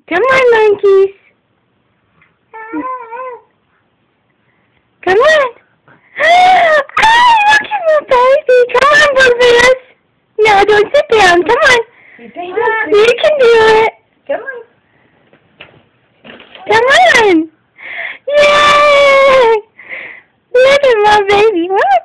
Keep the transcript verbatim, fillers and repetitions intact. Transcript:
Come on, monkeys. Come on. Oh, look at my baby. Come on, Bluebears. No, don't sit down. Come on. You can do it. Come on. Come on. Yay! Look at my baby. What?